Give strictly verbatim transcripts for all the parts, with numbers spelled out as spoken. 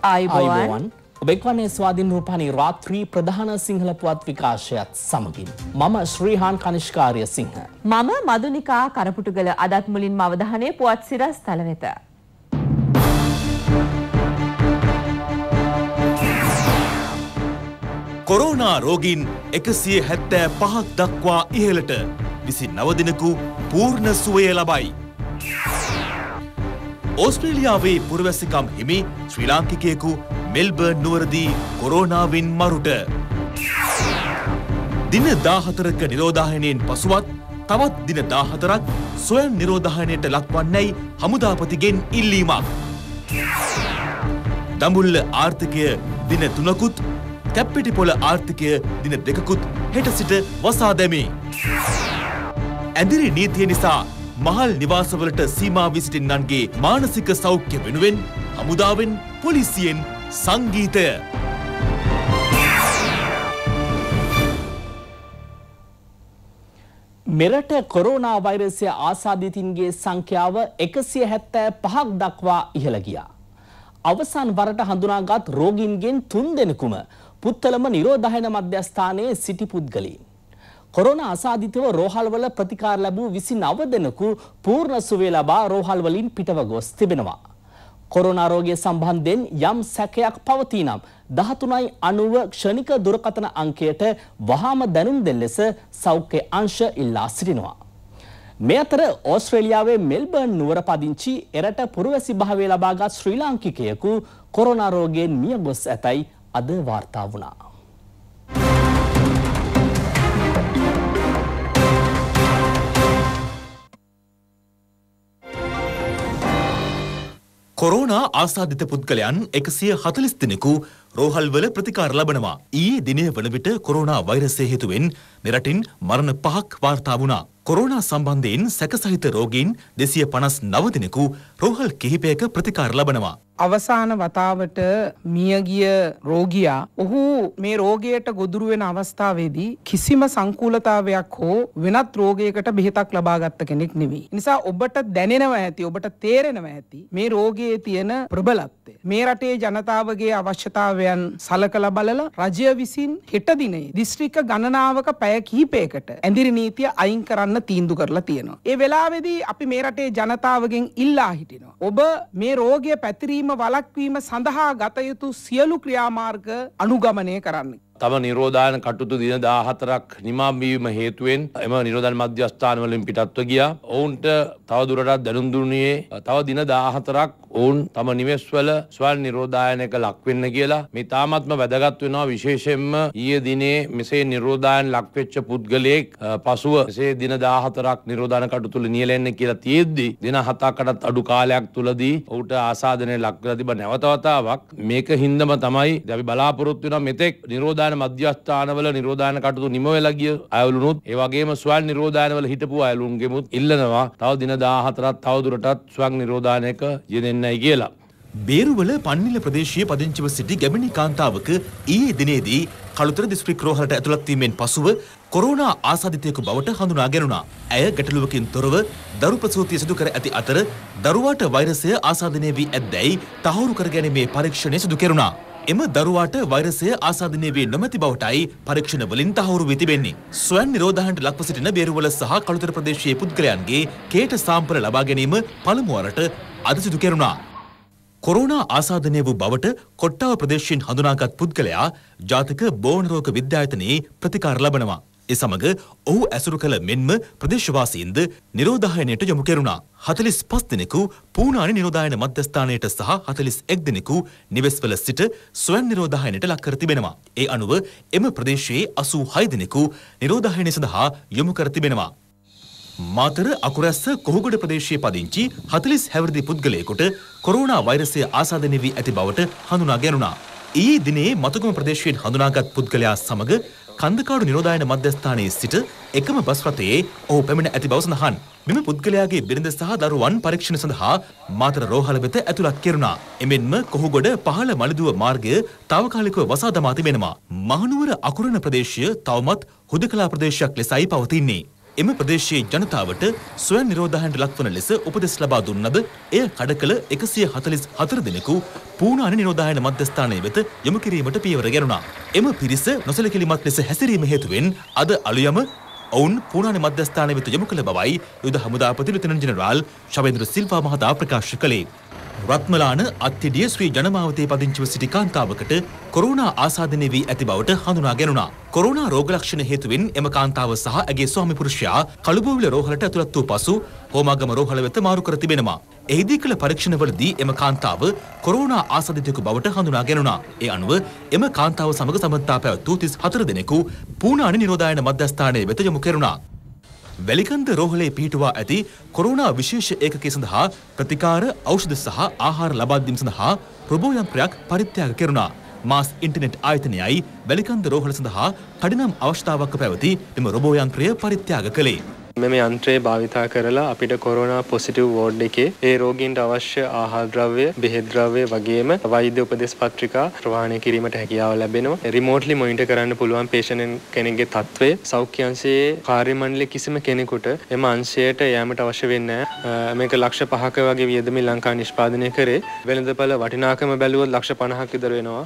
ආයුබෝවන් ඔබෙක්වන්නේ ස්වාධීන රූපවාහිනී රාත්‍රී ප්‍රධාන සිංහල පුවත් විකාශයත් සමගින් මම ශ්‍රීහාන් කනිෂ්කාර්ය සිංහ මම මදුනිකා කරපුටුගල අදත් මුලින්ම අවධානයේ පුවත් සිරස් තල වෙත. කොරෝනා රෝගීන් එකසිය හැත්තෑ පහක් දක්වා ඉහළට විසිනව දිනකු පූර්ණ සුවය ලබයි. ඕස්ට්‍රේලියාවේ පුරවැසිකම් හිමි ශ්‍රී ලාංකිකයෙකු මෙල්බර්න් නුවරදී කොරෝනාවෙන් මරුට. දින දාහතරක නිරෝධායනයෙන් පසුවත් තවත් දින දාහතරක් ස්වයං නිරෝධායනයට ලක්වන්නැයි හමුදාපතිගෙන් ඉල්ලීමක්. දඹුල්ල ආර්ථිකය දින තුනකුත් කැප්පිටිපොළ ආර්ථිකය දින දෙකකුත් හෙට සිට වසා දැමේ. ඇඳිරි නීතිය නිසා මහල් නිවාසවලට සීමා වී සිටින්නන්ගේ මානසික සෞඛ්‍ය වෙනුවෙන් හමුදාවෙන් පොලිසියෙන් සංගීතය. මෙරට කොරෝනා වෛරසය ආසාදිතින්ගේ සංඛ්‍යාව එකසිය හැත්තෑ පහක් දක්වා ඉහළ ගියා. අවසන් වරට හඳුනාගත් රෝගීන්ගෙන් තුන් දෙනෙකුම පුත්තලම නිරෝධායන මධ්‍යස්ථානයේ සිටි පුද්ගලයින්. කොරෝනා අසාදිතව රෝහල්වල ප්‍රතිකාර ලැබූ විසිනව දෙනෙකු පූර්ණ සුවය ලබා රෝහල් වලින් පිටව ගොස් තිබෙනවා. කොරෝනා රෝගය සම්බන්ධයෙන් යම් සැකයක් පවතී නම් දහතුනයි අනූව ක්ෂණික දුරකථන අංකයට වහාම දැනුම් දෙන ලෙස සෞඛ්‍ය අංශ ඉල්ලා සිටිනවා. මේ අතර ඕස්ට්‍රේලියාවේ මෙල්බර්න් නුවර පදිංචි එරට පුරවැසි භාවය ලබාගත් ශ්‍රී ලාංකිකයෙකු කොරෝනා රෝගයෙන් මිය ගොස් ඇතැයි අද වාර්තා වුණා. කොරෝනා ආසාදිත පුද්ගලයන් එකසිය හතළිස් දෙනෙකු රෝහල්වල ප්‍රතිකාර ලබනවා. ඊයේ දිනය වන විට කොරෝනා වෛරසය හේතුවෙන් මෙරටින් මරණ පහක් වාර්තා වුණා. කොරෝනා සම්බන්ධයෙන් සැකසහිත රෝගීන් දෙසිය පනස් නව දෙනෙකු රෝහල් කිහිපයක ප්‍රතිකාර ලබනවා. අවසාන වතාවට මියගිය රෝගියා ඔහු මේ රෝගයට ගොදුරු වෙන අවස්ථාවේදී කිසිම සංකූලතාවයක් හෝ වෙනත් රෝගයකට බෙහෙතක් ලබාගත්ත කෙනෙක් නෙවෙයි. නිසා ඔබට දැනෙනවා ඇති, ඔබට තේරෙනවා ඇති මේ රෝගයේ තියෙන ප්‍රබලත්වය. මේ රටේ ජනතාවගේ අවශ්‍යතාවයන් සලකලා බලලා රජය විසින් හෙට දිනේ දිස්ත්‍රික්ක ගණනාවක පැය කිහිපයකට ඇඳිරි නීතිය අයින් කරන්න තීන්දුව කරලා තියෙනවා. ඒ වෙලාවේදී අපි මේ රටේ ජනතාවගෙන් ඉල්ලා හිටිනවා. ඔබ මේ රෝගය පැතිරීම වළක්වීම සඳහා ගත යුතු සියලු ක්‍රියාමාර්ග අනුගමනය කරන්න. තම නිරෝධායන කටයුතු දින දාහතරක් නිමා වීම හේතුවෙන් එම නිරෝධායන මධ්‍යස්ථාන වලින් පිටත්ව ගියා. ඔවුන්ට තව දුරටත් දැනුම් දුන්නේ තව දින දාහතරක් ඔවුන් තම නිවෙස්වල ස්වයං නිරෝධායනයක ලක් වෙන්න කියලා. මේ තාමත්ම වැදගත් වෙනවා. විශේෂයෙන්ම ඊයේ දිනේ මෙසේ නිරෝධායන ලක් වෙච්ච පුද්ගලයෙක් පසුව මෙසේ දින දාහතරක් නිරෝධායන කටයුතු වල නියැලෙන්න කියලා තියෙද්දි දින හතකටත් අඩු කාලයක් තුලදී ඔහුට ආසාදනය ලක් කරලා තිබෙන නැවත වතාවක් මේක හින්දම තමයි අපි බලාපොරොත්තු වෙනවා මෙතෙක් නිරෝධායන මධ්‍යස්ථානවල නිරෝධායන කටයුතු නිම වෙලා ගිය අයවලුනුත් ඒ වගේම ස්වයං නිරෝධායනවල හිටපු අයලුන්ගෙමුත් ඉල්ලනවා තව දින දාහතරක් තව දුරටත් ස්වයං නිරෝධායනයක යෙදෙන්නයි කියලා. බේරුවල පන්නිල ප්‍රදේශයේ පදිංචිව සිටි ගැමිණි කාන්තාවක ඊයේ දිනේදී කළුතර දිස්ත්‍රික් රෝහලට ඇතුළත් වීමෙන් පසුව කොරෝනා ආසාදිතයෙකු බවට හඳුනා ගැනුණා. ඇය ගැටලුවකින් තොරව දරු ප්‍රසූතිය සිදු කර ඇති අතර දරුවාට වෛරසය ආසාදනය වී ඇද්දැයි තහවුරු කර ගැනීමේ පරීක්ෂණය සිදු කෙරුණා. එම දරුවාට වෛරසය ආසාදනය වී නොමැති බවටයි පරීක්ෂණ වලින් තහවුරු වී තිබෙන්නේ. ස්වයං නිරෝධායනට ලක්ව සිටින බේරුවල සහ කළුතර ප්‍රදේශයේ පුද්ගලයන්ගේ කේට සාම්පල ලබා ගැනීම පළමු වරට අද සිදු කෙරුණා. කොරෝනා ආසාදනය වූ බවට කොට්ටාව ප්‍රදේශයෙන් හඳුනාගත් පුද්ගලයා ජාතික බෝන රෝග විද්‍යායතනයේ ප්‍රතිකාර ලබනවා. ඒ සමග ඔහු ඇසුරු කළ මෙන්ම ප්‍රදේශවාසීන්ද නිරෝධායනයට යොමු කෙරුණා. හතළිස් පස් දෙනෙකු පූනානි නිරෝධායන මධ්‍යස්ථානයට සහ හතළිස් එක් දෙනෙකු නිවෙස්වල සිට ස්වයං නිරෝධායනයට ලක් කර තිබෙනවා. ඒ අනුව එම ප්‍රදේශයේ අසූ හය දෙනෙකු නිරෝධායනය සඳහා යොමු කර තිබෙනවා. මාතර අකුරැස්ස කොහුගොඩ ප්‍රදේශයේ පදිංචි හතළිස් හැවිරිදි පුද්ගලයෙකුට කොරෝනා වෛරසය ආසාදනය වී ඇති බවට හඳුනා ගැනුණා. ඊයේ දිනේ මතුගම ප්‍රදේශයෙන් හඳුනාගත් පුද්ගලයා සමග කන්දකාඩු නිරෝධායන මධ්‍යස්ථානයේ සිට එකම බස් රථයේ ඔහු පැමිණ ඇති බව සඳහන්. මෙම පුද්ගලයාගේ බිරිඳ සහ දරුවන් පරීක්ෂණ සඳහා මාතර රෝහල වෙත ඇතුළත් කෙරුණා. එමෙන්ම කොහුගොඩ පහළ මලිදුව මාර්ගය తాවකාලිකව වසා දමා තිබෙනවා. මහනුවර අකුරණ ප්‍රදේශය තවමත් හුදකලා ප්‍රදේශයක් ලෙසයි පවතින්නේ. එම ප්‍රදේශයේ ජනතාවට ස්වයං නිරෝධායනට ලක්වන ලෙස උපදෙස් ලබා දුන්නද එය කඩකල එකසිය හතළිස් හතර දෙනෙකු පූනානි නිරෝධායන මධ්‍යස්ථානයේ වෙත යොමු කිරීමට පියවර ගැනුණා. එම පිරිස නොසලකිලිමත් ලෙස හැසිරීම හේතුවෙන් අද අලුයම ඔවුන් පූනානි මධ්‍යස්ථානයේ වෙත යොමු කළ බවයි යුද හමුදාපති ලෙතනන්ට් ජෙනරාල් ශවේන්ද්‍ර සිල්වා මහතා ප්‍රකාශ කළේ. රත්මලාන අත්තිඩිය ශ්‍රී ජනමාවතේ පදිංචිව සිටි කාන්තාවකට කොරෝනා ආසාදනය වී ඇති බවට හඳුනා ගැනුණා. කොරෝනා රෝග ලක්ෂණ හේතුවෙන් එම කාන්තාව සහ ඇගේ ස්වාමි පුරුෂයා කළුබෝවිල රෝහලට ඇතුළත් වූ පසු හෝමාගම රෝහල වෙත මාරු කර තිබෙනවා. එහිදී කළ පරීක්ෂණවලදී එම කාන්තාව කොරෝනා ආසාදිතයෙකු බවට හඳුනා ගැනුණා. ඒ අනුව එම කාන්තාව සමග සම්බන්ධතා පැවැත් වූ තිස් හතර දෙනෙකු පූනානි නිරෝධායන මධ්‍යස්ථානයේ වෙත යොමු කෙරුණා. වැලිකන්ද රෝහලේ පිහිටුවා ඇති කොරෝනා විශේෂ ඒකකය සඳහා ප්‍රතිකාර ඖෂධ සහ ආහාර ලබා දීම සඳහා රොබෝ යන්ත්‍රයක් පරිත්‍යාග කෙරුණා. මාස් ඉන්ටර්නෙට් ආයතනයයි වැලිකන්ද රෝහල සඳහා කඩිනම් අවස්ථාවක් පැවති එම රොබෝ යන්ත්‍රය පරිත්‍යාග කළේ. මෙම යන්ත්‍රය භාවිතා කරලා අපිට කොරෝනා පොසිටිව් වෝඩ් එකේ ඒ රෝගීන්ට අවශ්‍ය ආහාර ද්‍රව්‍ය, බෙහෙත් ද්‍රව්‍ය වගේම වෛද්‍ය උපදෙස් පත්‍රිකා ප්‍රවාහනය කිරීමට හැකියාව ලැබෙනවා. රිමෝට්ලි මොනිටර් කරන්න පුළුවන් පේෂන්ට් කෙනෙක්ගේ තත්ත්වය සෞඛ්‍ය අංශයේ කාර්ය මණ්ඩලයේ කිසිම කෙනෙකුට එම අංශයට යෑමට අවශ්‍ය වෙන්නේ නැහැ. මේක ලක්ෂ පහක වගේ වියදමින් ලංකාව නිෂ්පාදනය කරේ. වෙළඳපළ වටිනාකම බැලුවොත් ලක්ෂ පනහක් විතර වෙනවා.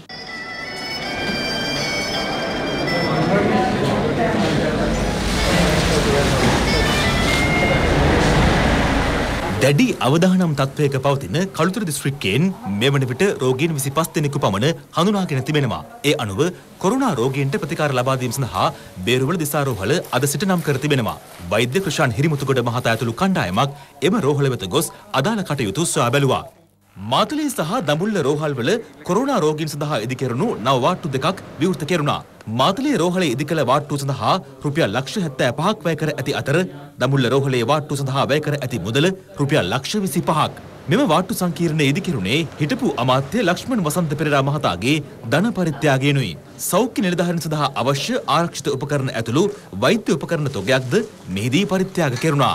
දැඩි අවදානම් තත්වයක පවතින කළුතර දිස්ත්‍රික්කයෙන් මෙවන විට රෝගීන් විසිපස් දෙනෙකු පමණ හඳුනාගෙන තිබෙනවා. ඒ අනුව කොරෝනා රෝගීන්ට ප්‍රතිකාර ලබා දීම සඳහා බේරුවල දිසාරෝහල අද සිට නම් කර තිබෙනවා. වෛද්‍ය ක්‍රිෂාන් හිරිමුතුගොඩ මහතා ඇතුළු කණ්ඩායමක් එම රෝහල වෙත ගොස් අදාළ කටයුතු සොයා බැලුවා. මාතලේ සහ දඹුල්ල රෝහල්වල කොරෝනා රෝගීන් සඳහා ඉදිකෙරුණු නව වාට්ටු දෙකක් විවෘත කෙරුණා. මාතලේ රෝහලේ ඉදිකළ වාට්ටු සඳහා රුපියල් ලක්ෂ හැත්තෑ පහක් වැය කර ඇති අතර දඹුල්ල රෝහලේ වාට්ටු සඳහා වැය කර ඇති මුදල රුපියල් ලක්ෂ විසිපහක්. මෙම වාට්ටු සංකීර්ණයේ ඉදිකෙරුණේ හිටපු අමාත්‍ය ලක්ෂ්මන් වසන්ත පෙරේරා මහතාගේ ධන පරිත්‍යාගයෙනුයි. සෞඛ්‍ය නිලධාරීන් සඳහා අවශ්‍ය ආරක්ෂිත උපකරණ ඇතුළු වෛද්‍ය උපකරණ තොගයක්ද මෙහිදී පරිත්‍යාග කෙරුණා.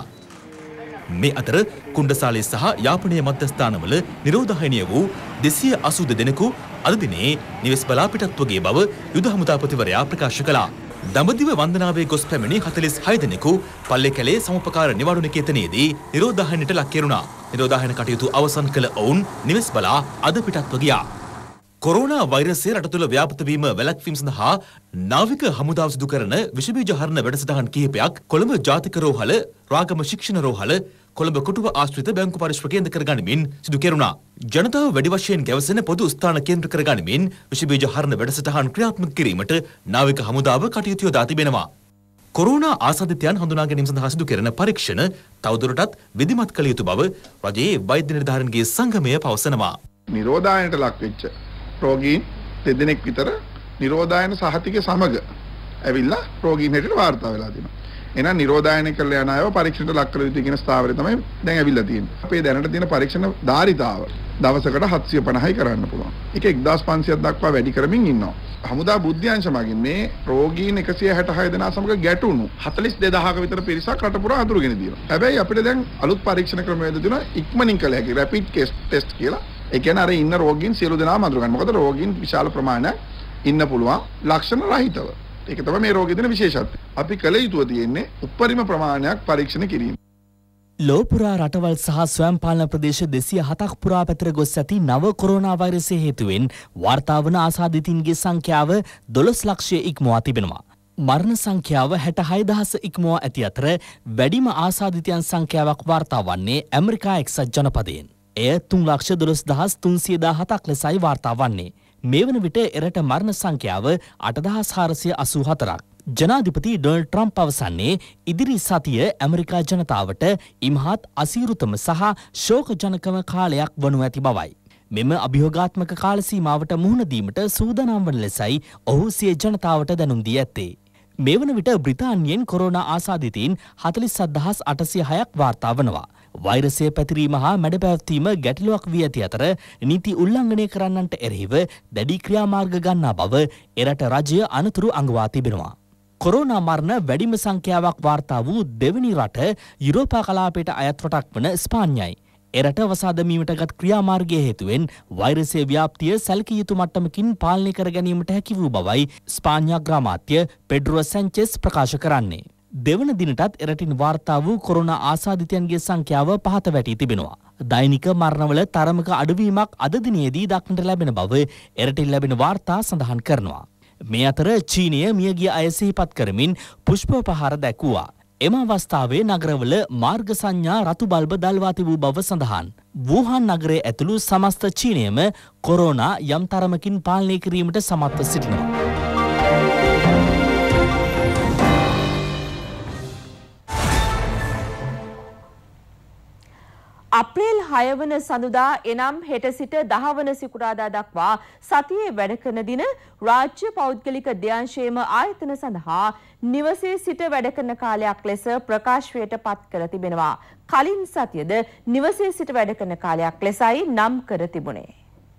මේ අතර කුණ්ඩසාලේ සහ යාපනයේ මධ්‍යස්ථානවල නිරෝධායනය වූ දෙසිය අසූ දෙනෙකු අද දිනේ නිවෙස් බලා පිටත්ව ගිය බව යුද හමුදාපතිවරයා ප්‍රකාශ කළා. දඹදිව වන්දනාවේ ගොස් පැමිණි හතළිස් හය දෙනෙකු පල්ලේකැලේ සමුපකාර නිවාඩු නිකේතනයේදී නිරෝධායනයට ලක් කෙරුණා. නිරෝධායන කටයුතු අවසන් කළ ඔවුන් නිවෙස් බලා අද පිටත්ව ගියා. කොරෝනා වෛරසය රට තුළ ව්‍යාප්ත වීම වැළැක්වීම සඳහා නාවික හමුදාව සිදු කරන විෂබීජ හරණ වැඩසටහන් කිහිපයක් කොළඹ ජාතික රෝහල, රාගම ශික්ෂණ රෝහල, කොළඹ කොටුව ආශ්‍රිත බැංකු පරිශ්‍රම කේන්ද්‍ර කරගනිමින් සිදු කෙරුණා. ජනතාව වැඩි වශයෙන් ගැවසෙන පොදු ස්ථාන කේන්ද්‍ර කරගනිමින් විෂබීජ හරණ වැඩසටහන් ක්‍රියාත්මක කිරීමට නාවික හමුදාව කටයුතු යොදා තිබෙනවා. කොරෝනා ආසාදිතයන් හඳුනා ගැනීම සඳහා සිදු කෙරෙන පරීක්ෂණ තවදුරටත් විධිමත් කළ යුතු බව රජයේ වෛද්‍ය නිලධාරීන්ගේ සංගමය පවසනවා. නිරෝධායනට ලක් වෙච්ච රෝගීන් දෙදෙනෙක් විතර නිරෝධායන සහතික සමග ඇවිල්ලා රෝගීන් හැටියට වාර්තා වෙලා තියෙනවා. එහෙනම් නිරෝධායන කළ යන අයව පරීක්ෂණයට ලක් කළ යුතු කියන ස්ථාවරය තමයි දැන් ඇවිල්ලා තියෙන්නේ. අපේ දැනට තියෙන පරීක්ෂණ ධාරිතාව දවසකට හත්සිය පනහයි කරන්න පුළුවන්. ඒක එක්දාස් පන්සියයක් දක්වා වැඩි කරමින් ඉන්නවා. හමුදා බුද්ධ්‍යංශ මගින් මේ රෝගීන් එකසිය හැටහය දෙනා සමග ගැටුණු හතළිස් දෙදහක විතර පිරිසක් රට පුරා අතුරුගෙන තියෙනවා. හැබැයි අපිට දැන් අලුත් පරීක්ෂණ ක්‍රම වේද තියෙනවා ඉක්මනින් කළ හැකි රැපිඩ් ටෙස්ට් කියලා. ඒ කියන්නේ අර ඉන්න රෝගීන් සියලු දෙනාම අඳුර ගන්න. මොකද රෝගීන් විශාල ප්‍රමාණයක් ඉන්න පුළුවන් ලක්ෂණ රහිතව. ඒක තමයි මේ රෝගයේ තියෙන විශේෂත්වය. අපි කළ යුතුව තියෙන්නේ උපරිම ප්‍රමාණයක් පරීක්ෂණ කිරීම. ලෝපුරා රටවල් සහ ස්වයං පාලන ප්‍රදේශ දෙසිය හතක් පුරා පැතිර ගොස් ඇති නව කොරෝනා වෛරසය හේතුවෙන් වාර්තා වන ආසාදිතින්ගේ සංඛ්‍යාව දොළොස් ලක්ෂය ඉක්මවා තිබෙනවා. මරණ සංඛ්‍යාව හැටහය දහස ඉක්මවා ඇති අතර වැඩිම ආසාදිතයන් සංඛ්‍යාවක් වාර්තා වන්නේ ඇමරිකා එක්සත් ජනපදයෙන්. එය තුන් ලක්ෂ දොළොස් දහස් තුන්සිය දාහතක් ලෙසයි වාර්තා වන්නේ. මේ වන විට එරට මරණ සංඛ්‍යාව අටදහස් හාරසිය අසූ හතරක්. ජනාධිපති ඩොනල්ඩ් ට්‍රම්ප් පවසන්නේ ඉදිරි සතිය ඇමරිකා ජනතාවට ඉමහත් අසීරුතම සහ ශෝකජනකම කාලයක් වනු ඇති බවයි. මෙම අභියෝගාත්මක කාල සීමාවට මුහුණ දීමට සූදානම් වන ලෙසයි ඔහු සිය ජනතාවට දැනුම් දී ඇත්තේ. මේ වන විට බ්‍රිතාන්‍යයෙන් කොරෝනා ආසාදිතයින් හතළිස් හතර අටසිය හයක් වාර්තා වනවා. වෛරසය පැතිරීම හා මැඩ පැවැත්වීම ගැටලුවක් වී ඇති අතර නීති උල්ලංඝනය කරන්නන්ට එරෙහිව දැඩි ක්‍රියාමාර්ග ගන්නා බව එරට රජය අනතුරු අඟවා තිබෙනවා. කොරෝනා මරණ වැඩිම සංඛ්‍යාවක් වාර්තා වූ දෙවැනි රට යුරෝපා කලාපයට අයත් රටක් වන ස්පාඤ්ඤයි. එරට වසා දැමීමට ගත් ක්‍රියාමාර්ගය හේතුවෙන් වෛරසයේ ව්‍යාප්තිය සැලකිය යුතු මට්ටමකින් පාලනය කර ගැනීමට හැකි වූ බවයි ස්පාඤ්ඤ අග්‍රාමාත්‍ය පෙඩ්‍රෝ සැන්චෙස් ප්‍රකාශ කරන්නේ. දෙවන දිනටත් එරටින් වාර්තා වූ කොරෝනා ආසාදිතයන්ගේ සංඛ්‍යාව පහත වැටී තිබෙනවා. දෛනික මරණවල තරමක අඩුවීමක් අද දිනේදී දක්නට ලැබෙන බව එරටින් ලැබෙන වාර්තා සඳහන් කරනවා. මේ අතර චීනය මියගිය අය සිහිපත් කරමින් පුෂ්පෝපහාර දැක්වුවා. එම අවස්ථාවේ නගරවල මාර්ග සංඥා රතු බල්බ දල්වා තිබූ බව සඳහන්. වූහාන් නගරයේ ඇතුළු සමස්ත චීනයම කොරෝනා යම් තරමකින් පාලනය කිරීමට සමත්ව සිටිනවා. අප්‍රේල් හය වන සඳුදා එනම් හෙට සිට දහ වන සිකුරාදා දක්වා සතියේ වැඩ කරන දින රාජ්‍ය පෞද්ගලික දෙයංශයේම ආයතන සඳහා නිවසේ සිට වැඩ කරන කාලයක් ලෙස ප්‍රකාශයට පත් කර තිබෙනවා. කලින් සතියද නිවසේ සිට වැඩ කරන කාලයක් ලෙසයි නම් කර තිබුණේ.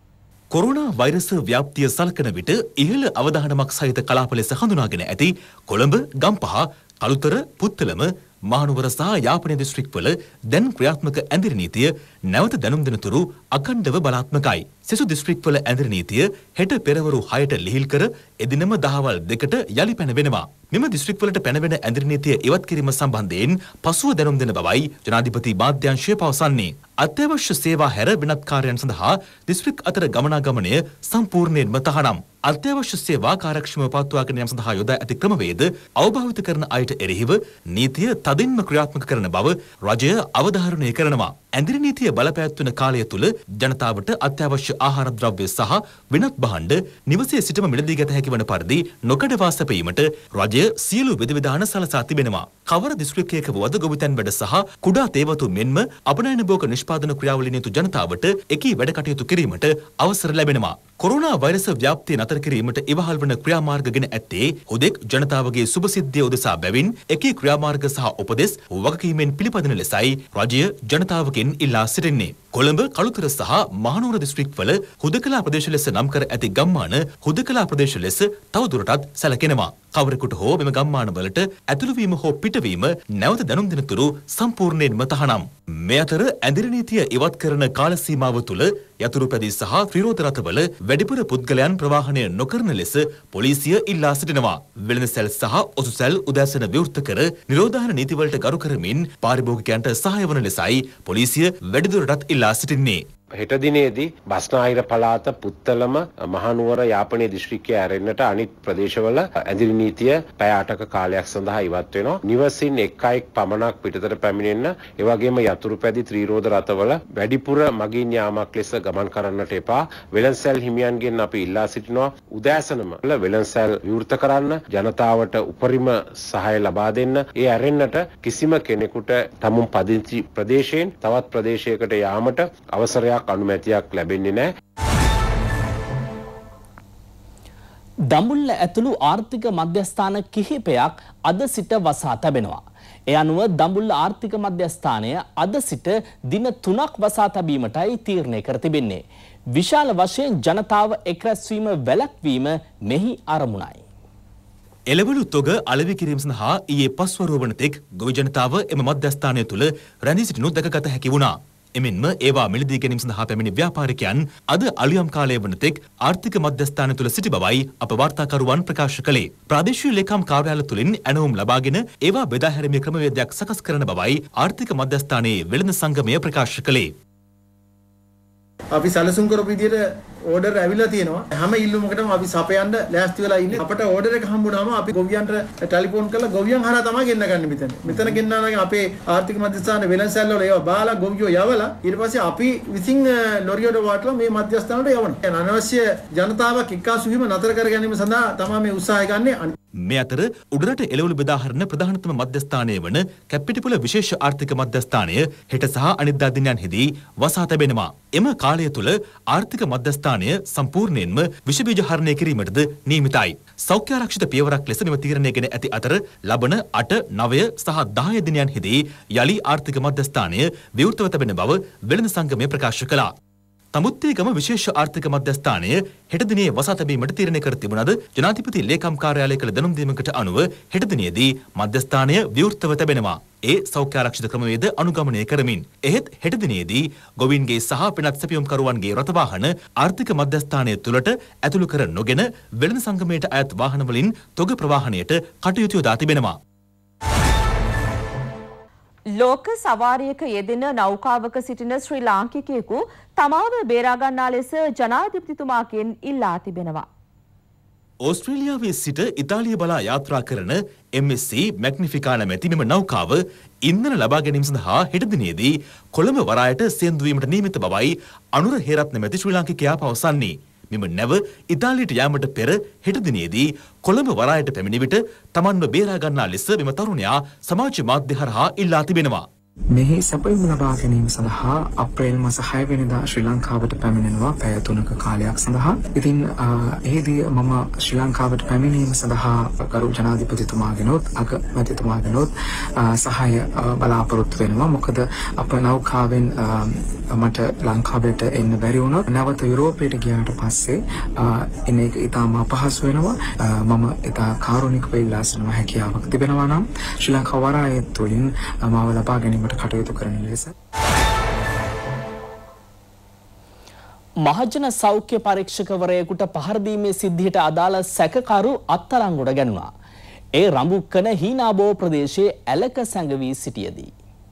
කොරෝනා වෛරස් ව්‍යාප්තිය සලකන විට ඉහළ අවධානමක් සහිත කලාප ලෙස හඳුනාගෙන ඇති කොළඹ, ගම්පහ, කළුතර, පුත්තලම, මහනුවර සහ යාපනය දිස්ත්‍රික්කවල දැන් ක්‍රියාත්මක ඇඳිරි නීතිය නැවත දැනුම් දෙනතුරු අඛණ්ඩව බලාත්මකයි. සෙසු දිස්ත්‍රික්කවල ඇඳිරි නීතිය හෙට පෙරවරු හයට ලිහිල් කර එදිනම දහවල් දෙකට යලි පැනවෙනවා. මෙම දිස්ත්‍රික්කවලට පැනවෙන ඇඳිරි නීතිය ඉවත් කිරීම සම්බන්ධයෙන් පසුව දැනුම් දෙන බවයි ජනාධිපති මාධ්‍යංශය පවසන්නේ. අත්‍යවශ්‍ය සේවා හැර වෙනත් කාර්යයන් සඳහා දිස්ත්‍රික් අතර ගමනාගමනය සම්පූර්ණයෙන්ම තහනම්. අත්‍යවශ්‍ය සේවා කාර්යක්ෂමව පවත්වාගෙන යාම සඳහා යොදා ඇති ක්‍රමවේද අවබෝධ කරන අයට එරෙහිව නීතිය තදින්ම ක්‍රියාත්මක කරන බව රජය අවධාරණය කරනවා. ඇඳිරි නීතිය බලපෑත්වන කාලය තුළ ජනතාවට අත්‍යවශ්‍ය ආහාර ද්‍රව්‍ය සහ වෙනත් භාණ්ඩ නිවසේ සිටම මිලදී ගත හැකි වන පරිදි නොකඩවා සැපීමට රජය සියලු විධිවිධාන සලසා තිබෙනවා. කවර දිස්ත්‍රික්කයක වුවද ගොවිතැන් වැඩ සහ කුඩා තේවතු මෙන්ම අපනයන භෝග නිෂ්පාදන ක්‍රියාවලින් යුතු ජනතාවට එකී වැඩ කටයුතු කිරීමට අවසර ලැබෙනවා. කොරෝනා වෛරස් ව්‍යාප්තිය නතර කිරීමට ඉවහල් වන ක්‍රියාමාර්ග ගෙන ඇත්තේ හුදෙක් ජනතාවගේ සුභසිද්ධිය උදෙසා බැවින් එකී ක්‍රියාමාර්ග සහ උපදෙස් වගකීමෙන් පිළිපදින ලෙසයි රජය ජනතාවගෙන් ඉල්ලා සිටින්නේ. කොළඹ, කළුතර සහ මහනුවර දිස්ත්‍රික්කවල හුදකලා ප්‍රදේශ ලෙස නම් කර ඇති ගම්මාන හුදකලා ප්‍රදේශ ලෙස තවදුරටත් සැලකෙනවා. කවරෙකුට හෝ මෙම ගම්මාන වලට ඇතුළුවීම හෝ පිටවීම නැවත දැනුම් දෙනතුරු සම්පූර්ණයෙන්ම තහනම්. මේ අතර ඇඳිරි නීතිය ඉවත් කරන කාල සීමාව තුළ යතුරු පැදිය සහ ත්‍රිරෝද රථවල වැඩිපුර පුද්ගලයන් ප්‍රවාහනය නොකරන ලෙස පොලිසිය ඉල්ලා සිටිනවා. වෙළඳ සැල් සහ ඔසු සැල් උදෑසන විවෘත කර නිරෝධායන නීතිවලට ගරු කරමින් පාරිභෝගිකයන්ට සහාය වන ලෙසයි පොලිසිය වැඩිදුරටත් ඉල්ලා සිටින්නේ. හෙට දිනේදී බස්නාහිර පළාත, පුත්තලම, මහනුවර, යාපනය දිස්ත්‍රික්කය ඇරෙන්නට අනිත් ප්‍රදේශවල ඇඳිරි නීතිය පැය අටක කාලයක් සඳහා ඉවත් වෙනවා. නිවසින් එක් අයෙක් පමණක් පිටතට පැමිණෙන්න, ඒ වගේම යතුරු පැදි ත්‍රිරෝද රථවල වැඩිපුර මගින් යාමක් ලෙස ගමන් කරන්නට එපා. වෙළඳසැල් හිමියන්ගෙන් අපි ඉල්ලා සිටිනවා උදෑසනම වෙළඳසැල් විවෘත කරන්න, ජනතාවට උපරිම සහාය ලබා දෙන්න. ඒ ඇරෙන්නට කිසිම කෙනෙකුට තමුන් පදිංචි ප්‍රදේශයෙන් තවත් ප්‍රදේශයකට යාමට අවසරයක් අනුමැතියක් ලැබෙන්නේ නැහැ. දඹුල්ල ඇතුළු ආර්ථික මධ්‍යස්ථාන කිහිපයක් අද සිට වසා තැබෙනවා. ඒ අනුව දඹුල්ල ආර්ථික මධ්‍යස්ථානය අද සිට දින තුනක් වසා තැබීමටයි තීරණය කර තිබෙන්නේ. විශාල වශයෙන් ජනතාව එක්රැස්වීම වැළැක්වීම මෙහි අරමුණයි. එළවලු තොග අලෙවි කිරීම සඳහා ඊයේ පස්වරුව වන තෙක් ගොවි ජනතාව එම මධ්‍යස්ථානය තුළ රැඳී සිටිනු දැකගත හැකි වුණා. එමෙන්ම ඒවා මිලදී ගැනීම සඳහා පැමිණි ව්‍යාපාරිකයන් අද අලුයම් කාලය වන තෙක් ආර්ථික මධ්‍යස්ථාන තුළ සිටි බවයි අප වාර්තාකරුවන් ප්‍රකාශ කළේ. ප්‍රාදේශීය ලේකම් කාර්යාල තුළින් ඇනවුම් ලබාගෙන ඒවා බෙදා හැරීමේ ක්‍රමවේදයක් සකස් කරන බවයි ආර්ථික මධ්‍යස්ථානයේ වෙළඳ සංගමය ප්‍රකාශ කළේ. අපි සැලසුම් කරපු විදිහට ඕඩර් ඇවිල්ලා තියෙනවා. හැම ඉල්ලුමකටම අපි සපයන්න ලෑස්ති වෙලා ඉන්නේ. අපට ඕඩර් එක හම්බුනාම අපි ගොවියන්ට ටෙලිෆෝන් කරලා ගොවියන් හරහා තමයි ගෙන්න ගන්න මෙතන. මෙතන ගෙන්නා නම් අපේ ආර්ථික මධ්‍යස්ථාන වෙළඳසැල් වල ඒවා බාලා ගොවියෝ යවලා ඊට පස්සේ අපි විසින් ලොරියට වාටලා මේ මධ්‍යස්ථානට යවනවා. අනවශ්‍ය ජනතාවක් එක්කාසු වීම නතර කර ගැනීම සඳහා තමයි මේ උත්සාහය ගන්නේ. මේ අතර උඩරට එළවලු බෙදා හරින ප්‍රධානතම මධ්‍යස්ථානය වන කැප්පිටිපොළ විශේෂ ආර්ථික මධ්‍යස්ථානය හෙට සහ අනිද්දා දිනයන්හිදී වසා තැබෙනවා. එම කාලය තුළ ආර්ථික මධ්‍යස්ථානය සම්පූර්ණයෙන්ම විෂ බීජ හරණය කිරීමටද නියමිතයි. සෞඛ්‍ය ආරක්ෂිත පියවරක් ලෙස මෙම තීරණය ගෙන ඇති අතර ලබන අට, නවය සහ දහය දිනයන්හිදී යලි ආර්ථික මධ්‍යස්ථානය විවෘතව තැබෙන බව වෙළඳ සංගමය ප්‍රකාශ කළා. තමුත්තේගම විශේෂ ආර්ථික මධ්‍යස්ථානය හෙට දිනේ වසා තැබීමට තීරණය කර තිබුණද ජනාධිපති ලේකම් කාර්යාලය කළ දැනුම් දීමකට අනුව හෙට දිනේදී මධ්‍යස්ථානය විවෘතව තැබෙනවා. ඒ සෞඛ්‍ය ආරක්ෂිත ක්‍රමවේද අනුගමනය කරමින්. එහෙත් හෙට දිනේදී ගොවීන්ගේ සහ පිනත් සැපියුම්කරුවන්ගේ රථ වාහන ආර්ථික මධ්‍යස්ථානය තුළට ඇතුළු කර නොගෙන වෙළඳ සංගමයට අයත් වාහන වලින් තොග ප්‍රවාහනයට කටයුතු යොදා තිබෙනවා. ලෝක සවාරියක යෙදෙන නෞකාවක සිටින ශ්‍රී ලාංකිකයෙකු තමාව බේරා ගන්නා ලෙස ජනාධිපතිතුමාගෙන් ඉල්ලා තිබෙනවා. ඕස්ට්‍රේලියාවේ සිට ඉතාලිය බලා යාත්‍රා කරන එම් එස් සී මැග්නිෆිකා නැමැති මෙම නෞකාව ඉන්ධන ලබා ගැනීම සඳහා හෙට දිනේදී කොළඹ වරායට සේන්දු වීමට නියමිත බවයි අනුර හේරත් නැමැති ශ්‍රී ලාංකිකයා පවසන්නේ. මෙම නැව ඉතාලියට යාමට පෙර හෙට දිනේදී කොළඹ වරායට පැමිණි විට තමන්ව බේරා ගන්නා ලෙස මෙම තරුණයා සමාජ මාධ්‍ය හරහා ඉල්ලා තිබෙනවා. මෙහි සැපයුම් ලබා ගැනීම සඳහා අප්‍රේල් මාස හය වෙනිදා ශ්‍රී ලංකාවට පැමිණෙනවා පැය තුනක කාලයක් සඳහා. ඉතින් එහිදී මම ශ්‍රී ලංකාවට පැමිණීම සඳහා ගරු ජනාධිපතිතුමාගෙනොත් අගමැතිතුමාගෙනොත් සහාය බලාපොරොත්තු වෙනවා. මොකද අප නෞකාවෙන් මට ලංකාවට එන්න බැරි වුණොත් නැවත යුරෝපයට ගියාට පස්සේ එන එක ඉතාම අපහසු වෙනවා. මම ඉතා කාරුණිකව ඉල්ලා සිටිනවා හැකියාවක් තිබෙනවා නම් ශ්‍රී ලංකාව වරාය තුළින් මාව ලබා ගැනීම කටයුතු කරන ලෙස. මහජන සෞඛ්‍ය පරීක්ෂකවරයෙකුට පහර දීමේ සිද්ධියට අදාළ සැකකරු අත්අඩංගුවට ගැනුණා. ඒ රඹුක්කන හීනාබෝ ප්‍රදේශයේ ඇලක සැඟවී සිටියදී.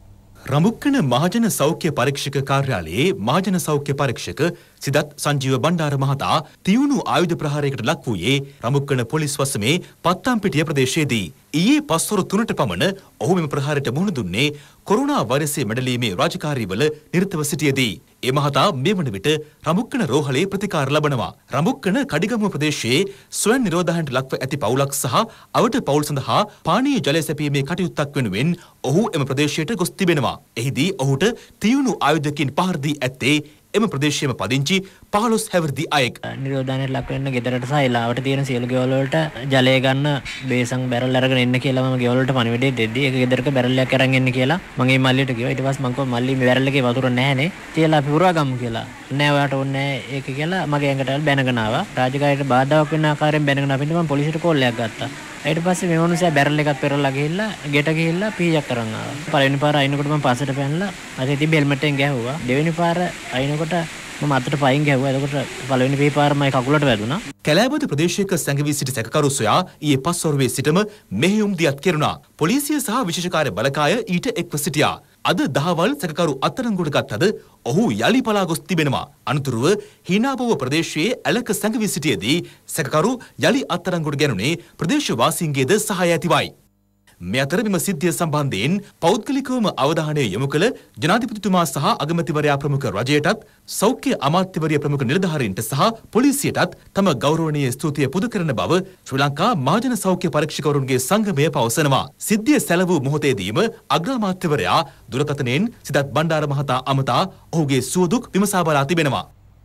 රඹුක්කන මහජන සෞඛ්‍ය පරීක්ෂක කාර්යාලයේ මහජන සෞඛ්‍ය පරීක්ෂක සිදත් සංජීව බණ්ඩාර මහතා තියුණු ආයුධ ප්‍රහාරයකට ලක් වූයේ රඹුක්කන පොලිස් වසමේ පත්තම්පිටිය ප්‍රදේශයේදී. ඊයේ පස්වරු තුනට පමණ ඔහු මෙම ප්‍රහාරයට මුහුණ දුන්නේ කොරෝනා වෛරසය මැඩලීමේ රාජකාරීවල නිරතව සිටියේදී. ඒ මහතා මේ වන විට රඹුක්කන රෝහලේ ප්‍රතිකාර ලබනවා. රඹුක්කන කඩිගමුව ප්‍රදේශයේ ස්වයං නිරෝධායනට ලක්ව ඇති පවුලක් සහ අවට පවුල් සඳහා පානීය ජලය සැපීමේ කටයුත්තක් වෙනුවෙන් ඔහු එම ප්‍රදේශයට ගොස් තිබෙනවා. එහිදී ඔහුට තියුණු ආයුධකින් පහර දී ඇත්තේ එම ප්‍රදේශයේම පදිංචි පහළොස් හැවිරිදි අයෙක්. නිරෝධායනයට ලක් වෙන්න ගෙදරට සහ එලාවට තියෙන සියලු ගෙවල් වලට ජලය ගන්න බේසන් බැරල් අරගෙන එන්න කියලා මම ගෙවල් වලට පණිවිඩය දෙද්දි ඒක ගෙදරක බැරල් එකක් අරන් එන්න කියලා මම ඒ මල්ලියට කිව්වා. ඊට පස්සේ මම කිව්වා මල්ලි මේ බැරල් එකේ වතුර නැහැනේ. තියලා අපි පුරවා ගමු කියලා. නෑ ඔයාට ඕනේ නෑ ඒක කියලා මගේ ඇඟට බැනගෙන ආවා. රාජකාරියට බාධාවක් වෙන ආකාරයෙන් බැනගෙන අපිට මම පොලිසියට කෝල් එකක් ගත්තා. ඊට පස්සේ මේ මිනිස්සයා බැරල් එකක් පෙරලා ගිහිල්ලා ගෙට ගිහිල්ලා පීයක් කරන් ආවා. පළවෙනි පාර අයින්කොට මම පස්සට පැනලා අතේ තිබ්බ හෙල්මට් එකෙන් ගැහුවා. දෙවෙනි පාර අයින්කොට මම අතට පයින් ගැහුවා. එතකොට පළවෙනි පී පාර මගේ කකුලට වැදුනා. කැලෑබද ප්‍රදේශයක සැඟවී සිටි සැකකරු සොයා ඊයේ පස්වරුවේ සිටම මෙහෙයුම් දියත් කෙරුණා. පොලිසිය සහ විශේෂ කාර්ය බලකාය ඊට එක්ව සිටියා. අද දහවල් සැකකරු අත්අඩංගුවට ගත්තද ඔහු යලි පලා ගොස් තිබෙනවා. අනතුරුව හීනාබෝව ප්‍රදේශයේ ඇලක සැඟවී සිටියේදී සැකකරු යලි අත්අඩංගුවට ගැනුනේ ප්‍රදේශවාසීන්ගේද සහාය ඇතිවයි. මේ අතර මෙම සිද්ධිය සම්බන්ධයෙන් පෞද්ගලිකවම අවධානය යොමු කළ ජනාධිපතිතුමා සහ අගමැතිවරයා ප්‍රමුඛ රජයටත් සෞඛ්‍ය අමාත්‍යවරිය ප්‍රමුඛ නිලධාරීන්ට සහ පොලිසියටත් තම ගෞරවනීය ස්තුතිය පුද කරන බව ශ්‍රී ලංකා මහජන සෞඛ්‍ය පරීක්ෂකවරුන්ගේ සංගමය පවසනවා. සිද්ධිය සැලවූ මොහොතේදීම අග්‍රාමාත්‍යවරයා දුරකථනයෙන් සිදත් බණ්ඩාර මහතා අමතා ඔහුගේ සුවදුක් විමසා බලා තිබෙනවා.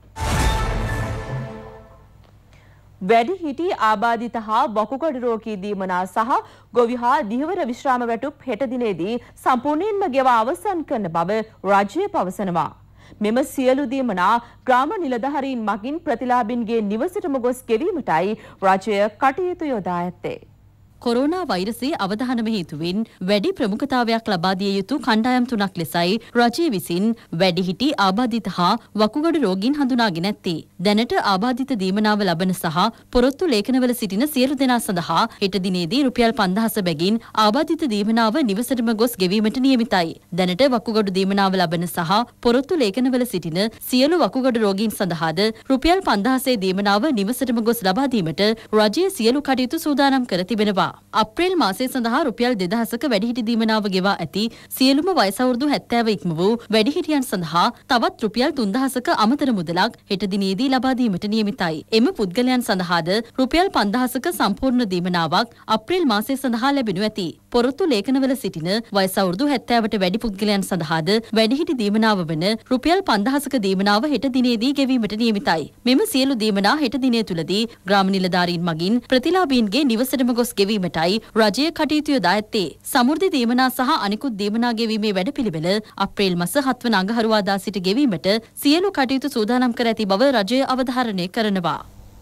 වැඩිහිටි ආබාධිත හා වකුගඩු රෝගී දීමනා සහ ගොවි හා දිහවර විශ්‍රාම වැටුප් හෙට දිනේදී සම්පූර්ණයෙන්ම ගෙවා අවසන් කරන බව රජය පවසනවා. මෙම සියලු දීමනා ග්‍රාම නිලධාරීන් මගින් ප්‍රතිලාභින්ගේ නිවසටම ගොස් ගෙවීමටයි රජය කටයුතු යොදා ඇත්තේ. කොරෝනා වෛරසයේ අවධානම හේතුවෙන් වැඩි ප්‍රමුඛතාවයක් ලබා දිය යුතු කණ්ඩායම් තුනක් ලෙසයි රජය විසින් වැඩිහිටි ආබාධිත හා වකුගඩු රෝගීන් හඳුනාගෙන ඇත්තේ. දැනට ආබාධිත දීමනාව ලබන සහ පොරොත්තු ලේඛනවල සිටින සියලු දෙනා සඳහා හෙට දිනේදී රුපියල් පන්දහස බැගින් ආබාධිත දීමනාව නිවසටම ගොස් ගෙවීමට නියමිතයි. දැනට වකුගඩු දීමනාව ලබන සහ පොරොත්තු ලේඛනවල සිටින සියලු වකුගඩු රෝගීන් සඳහාද රුපියල් පන්දහසේ දීමනාව නිවසටම ගොස් ලබා දීමට රජය සියලු කටයුතු සූදානම් කර තිබෙනවා. අප්‍රේල් මාසය සඳහා රුපියල් දෙදහසක වැඩිහිටි දීමනාව ගෙවා ඇති සියලුම වයස අවුරුදු හැත්තෑව ඉක්ම වූ වැඩිහිටියන් සඳහා තවත් රුපියල් තුන්දහසක අමතර මුදලක් හෙට දිනේදී ලබා දීමට නියමිතයි. එම පුද්ගලයන් සඳහාද රුපියල් පන්දහසක සම්පූර්ණ දීමනාවක් අප්‍රේල් මාසය සඳහා ලැබෙනු ඇති. පොරොත්තු ලේඛනවල සිටින වයස අවුරුදු හැත්තෑවට වැඩි පුද්ගලයන් සඳහාද වැඩිහිටි දීමනාව වන රුපියල් පන්දහසක දීමනාව හෙට දිනේදී ගෙවීමට නියමිතයි. මෙම සියලු දීමනා හෙට දිනය තුලදී ග්‍රාම නිලධාරීන් මගින් ප්‍රතිලාභීන්ගේ නිවසටම ගොස් ගෙවීමටයි රජය කටයුතු යොදා ඇත්තේ. සමෘද්ධි දීමනා සහ අනිකුත් දීමනා ගෙවීමේ වැඩපිළිවෙල අප්‍රේල් මාස හත වන අඟහරුවාදා සිට ගෙවීමට සියලු කටයුතු සූදානම් කර ඇති බව රජය අවධාරණය කරනවා.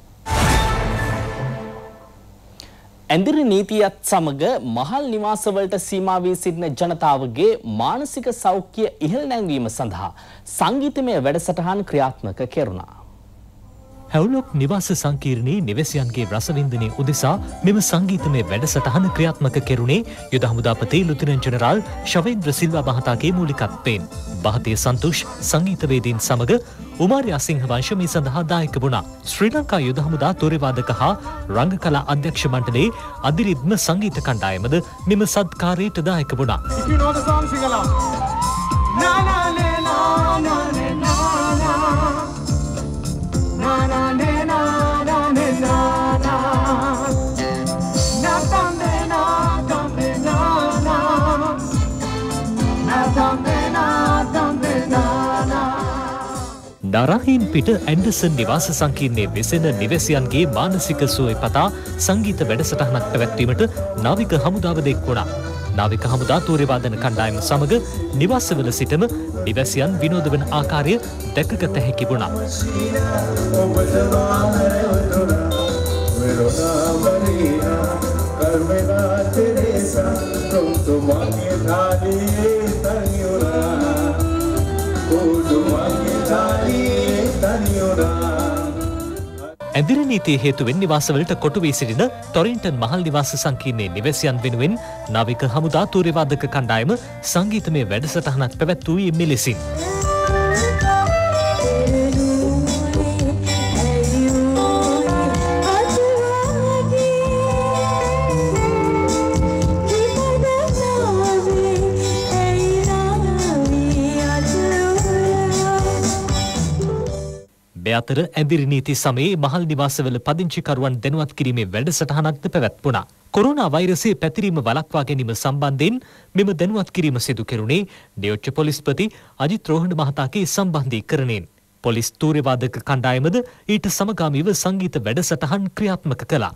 ඇඳිරි නීතියත් සමග මහල් නිවාසවලට සීමා වී සිටින ජනතාවගේ මානසික සෞඛ්‍ය ඉහළ නැංවීම සඳහා සංගීතමය වැඩසටහන් ක්‍රියාත්මක කෙරුණා. හැවුලොක් නිවාස සංකීර්ණයේ නිවැසියන්ගේ රසවින්දනය උදෙසා මෙම සංගීතමය වැඩසටහන ක්‍රියාත්මක කෙරුණේ යුද හමුදාපති ලුතිනන්ට් ජෙනරාල් ශවේන්ද්‍ර සිල්වා මහතාගේ මූලිකත්වයෙන්. භාරතීය සන්තෝෂ් සංගීතවේදීන් සමග උමාරි අසිංහ වංශ මේ සඳහා දායක වුණා. ශ්‍රී ලංකා යුද හමුදා තොරවාදක හා රංගකලා අධ්‍යක්ෂ මණ්ඩලයේ අධිරිද්ම සංගීත කණ්ඩායමද මෙම සත්කාරයට දායක වුණා. නාරාහීන් පිට ඇන්ඩර්සන් නිවාස සංකීර්ණයේ වෙසෙන නිවැසියන්ගේ මානසික සුවය පතා සංගීත වැඩසටහනක් පැවැත්වීමට නාවික හමුදාව දෙක් වුණා. නාවික හමුදා තෝරවාදන කණ්ඩායම සමග නිවාසවල සිටම නිවැසියන් විනෝද වන ආකාරය දැකගත හැකි වුණා. ඇදිරි නීතිය හේතුවෙන් නිවාසවලට කොටු වී සිටින ටොරින්ටන් මහල් නිවාස සංකීර්ණයේ නිවැසියන් වෙනුවෙන් නාවික හමුදා තූර්යවාදක කණ්ඩායම සංගීතමය වැඩසටහනක් පැවැත්වුවේ මෙලෙසින්. අතර ඇදිරි නීති සමයේ මහල් නිවාසවල පදිංචිකරුවන් දැනුවත් කිරීමේ වැඩසටහනක්ද පැවැත්වුණා. කොරෝනා වෛරසයේ පැතිරීම වළක්වා ගැනීම සම්බන්ධයෙන් මෙම දැනුවත් කිරීම සිදු කෙරුණේ නියෝජ්‍ය පොලිස්පති අජිත් රෝහණ මහතාගේ සම්බන්ධීකරණයෙන්. පොලිස් තූර්යවාදක කණ්ඩායමද ඊට සමගාමීව සංගීත වැඩසටහන් ක්‍රියාත්මක කළා.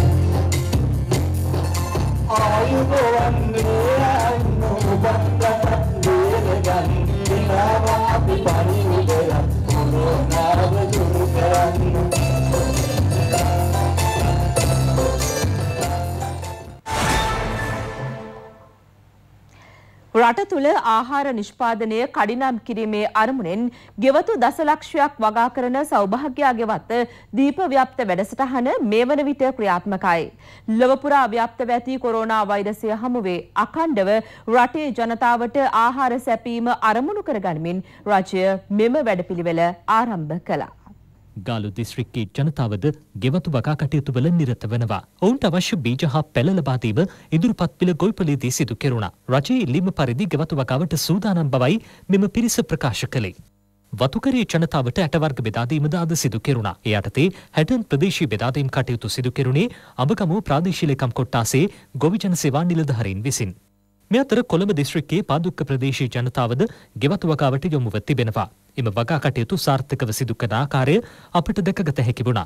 රට තුළ ආහාර නිෂ්පාදනය කඩිනම් කිරීමේ අරමුණෙන් ගෙවතු දසලක්ෂයක් වගා කරන සෞභාග්‍යා ගෙවත දීප ව්‍යාප්ත වැඩසටහන මේ වන විට ක්‍රියාත්මකයි. ලොව පුරා ව්‍යාප්තව ඇති කොරෝනා වෛරසය හමුවේ අඛණ්ඩව රටේ ජනතාවට ආහාර සැපීම අරමුණු කරගනිමින් රජය මෙම වැඩපිළිවෙල ආරම්භ කළා. ගාලු දිස්ත්‍රික්කයේ ජනතාවද ගෙවතු වගා කටයුතු වල නිරත වෙනවා. ඔවුන්ට අවශ්‍ය බීජ හා පැළ ලබා දීම ඉදිරිපත් පිළ ගොවිපළේදී සිදු කෙරුණා. රජයේ ඉල්ලීම පරිදි ගෙවතු වගාවට සූදානම් බවයි මෙම පිරිස ප්‍රකාශ කළේ. වතුකරයේ ජනතාවට ඇටවර්ග බෙදා දීමද අද සිදු කෙරුණා. ඒ යටතේ හැටන් ප්‍රදේශීය බෙදා දීම් කටයුතු සිදු කෙරුණේ අඹගමුව ප්‍රාදේශීය ලේකම් කොට්ටාසේ ගොවි ජන සේවා නිලධාරීන් විසින්. මේ අතර කොළඹ දිස්ත්‍රික්කයේ පාදුක්ක ප්‍රදේශීය ජනතාවද ගෙවතු වගාවට යොමුව තිබෙනවා. එම වගා කටයුතු සාර්ථකව සිදු කරන ආකාරය අපට දැකගත හැකි වුණා.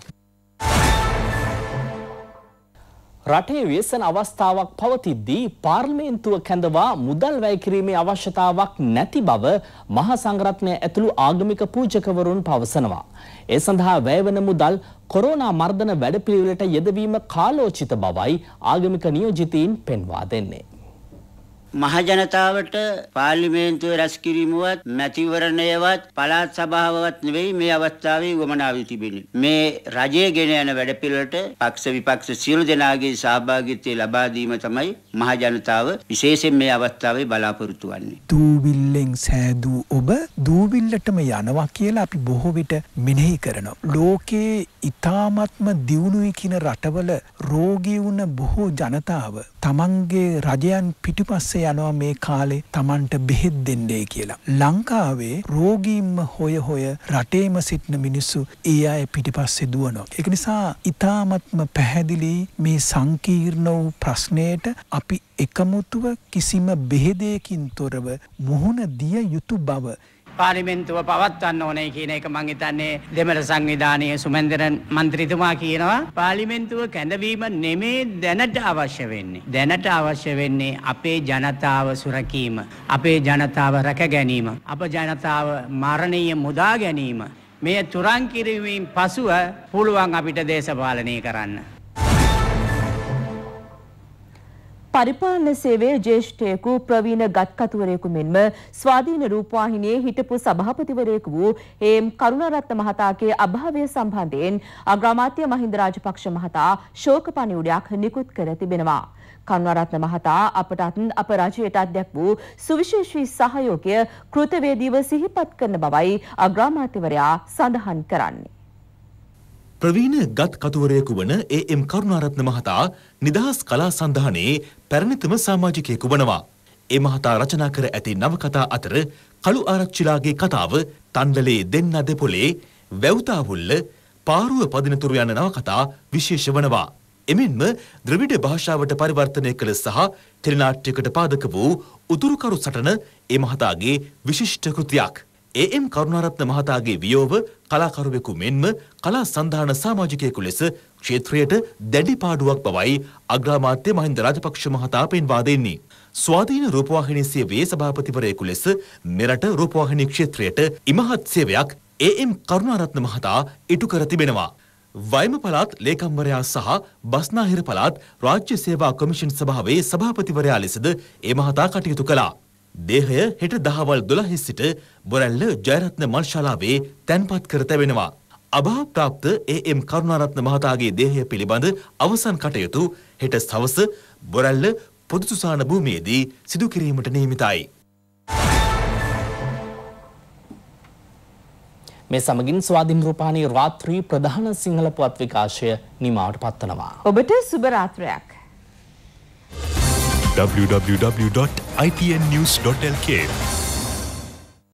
රටේ ව්‍යසන අවස්ථාවක් පවතිද්දී පාර්ලිමේන්තුව කැඳවා මුදල් වැය කිරීමේ අවශ්‍යතාවක් නැති බව මහා සංඝරත්නය ඇතුළු ආගමික පූජකවරුන් පවසනවා. ඒ සඳහා වැයවන මුදල් කොරෝනා මර්ධන වැඩපිළිවෙලට යෙදවීම කාලෝචිත බවයි ආගමික නියෝජිතයින් පෙන්වා දෙන්නේ. මහජනතාවට පාර්ලිමේන්තුවේ රැස් කිරීමවත් මැතිවරණයවත් පළාත් සභාවවත් නෙවෙයි මේ අවස්ථාවේ වමනා වී තිබෙන්නේ. මේ රජයේ ගෙන යන වැඩපිළිවෙලට පක්ෂ විපක්ෂ සියලු දෙනාගේ සහභාගීත්වය ලබා දීම තමයි මහජනතාව විශේෂයෙන් මේ අවස්ථාවේ බලාපොරොත්තු වෙන්නේ. දූවිල්ලෙන් සෑදූ ඔබ දූවිල්ලටම යනවා කියලා අපි බොහෝ විට මෙනෙහි කරනවා. ලෝකයේ ඊ타ත්ම දියුණුවේ කියන රටවල රෝගී වුණ බොහෝ ජනතාව තමන්ගේ රජයන් පිටිපස්සේ යනවා මේ කාලේ තමන්ට බෙහෙත් දෙන්නේ කියලා. ලංකාවේ රෝගීන්ම හොය හොය රටේම සිටින මිනිස්සු ඒ අය පිටිපස්සේ දුවනවා. ඒක නිසා ඊ타ත්ම පැහැදිලි මේ සංකීර්ණ වූ ප්‍රශ්නයට අපි එකමුතුව කිසිම බෙහෙදයකින් තොරව මුහුණ දිය යුතු බව පාර්ලිමේන්තුව පවත්වන්න ඕනේ කියන එක මං හිතන්නේ දෙමළ සංවිධානයේ සුමන්දිරන් මන්ත්‍රීතුමා කියනවා. පාර්ලිමේන්තුව කැඳවීම නෙමේ දැනට අවශ්‍ය වෙන්නේ. දැනට අවශ්‍ය වෙන්නේ අපේ ජනතාව සුරකීම, අපේ ජනතාව රැක ගැනීම, අප ජනතාව මරණීය මුදා ගැනීම. මේ තුරන් කිරීමෙන් පසුව පුළුවන් අපිට දේශපාලනය කරන්න. පරිපාලන සේවයේ ජ්‍යෙෂ්ඨයෙකු ප්‍රවීණ ගත්කතුවරයෙකු මෙන්ම ස්වාධීන රූපවාහිනියේ හිටපු සභාපතිවරයෙකු වූ එම් කරුණාරත්න මහතාගේ අභාවය සම්බන්ධයෙන් අග්‍රාමාත්‍ය මහින්ද රාජපක්ෂ මහතා ශෝක පණිවුඩයක් නිකුත් කර තිබෙනවා. කරුණාරත්න මහතා අපටත් අප රජයටත් දැක් වූ සුවිශේෂී සහයෝගය කෘතවේදීව සිහිපත් කරන බවයි අග්‍රාමාත්‍යවරයා සඳහන් කරන්නේ. ප්‍රවීණ ගත් කතුවරයෙකු වන ඒ එම් කරුණාරත්න මහතා නිදහස් කලා සන්ධානයේ පැරණිතම සමාජිකයෙකු වනවා. ඒ මහතා රචනා කර ඇති නවකතා අතර කළු ආරච්චිලාගේ කතාව, තණ්ඩලේ දෙන්න දෙපොලේ, වැව්තාවුල්ල, පාරුව පදිනතුරු යන නවකතා විශේෂ වනවා. එමෙන්ම ද්‍රවිඩ භාෂාවට පරිවර්තනය කළ සහ ටෙලිනාට්‍යයකට පාදක වූ උතුරුකරු සටන ඒ මහතාගේ විශිෂ්ට කෘතියක්. ඒ එම් කරුණාරත්න මහතාගේ වියෝව කලාකරුවෙකු මෙන්ම කලා සන්ධාන සමාජිකයෙකු ලෙස ක්ෂේත්‍රයට දැඩි පාඩුවක් බවයි අග්‍රාමාත්‍ය මහින්ද රාජපක්ෂ මහතා පෙන්වා දෙන්නේ. ස්වාධීන රූපවාහිනී සේවයේ සභාපතිවරයෙකු ලෙස මෙරට රූපවාහිනී ක්ෂේත්‍රයට ඉමහත් සේවයක් ඒ එම් කරුණාරත්න මහතා ඉටු කර තිබෙනවා. වයම පළාත් ලේකම්වරයා සහ බස්නාහිර පළාත් රාජ්‍ය සේවා කොමිෂන් සභාවේ සභාපතිවරයා ලෙසද ඒ මහතා කටයුතු කළා. දේහය හෙට දහවල් දොළහේ සිට බොරැල්ල ජයරත්න මල්ශාලාවේ තැන්පත් කර තැබෙනවා. අභාව ප්‍රාප්ත ඒ එම් කරුණාරත්න මහතාගේ දේහය පිළිබඳ අවසන් කටයුතු හෙට සවස බොරැල්ල පොදු සුසාන භූමියේදී සිදු කිරීමට නියමිතයි. මේ සමගින් ස්වාධීන රූපවාහිනී රාත්‍රී ප්‍රධාන සිංහල පුවත් විකාශය නිමාවට පත්වනවා. ඔබට සුබ රාත්‍රියක්. w w w dot i t n news dot l k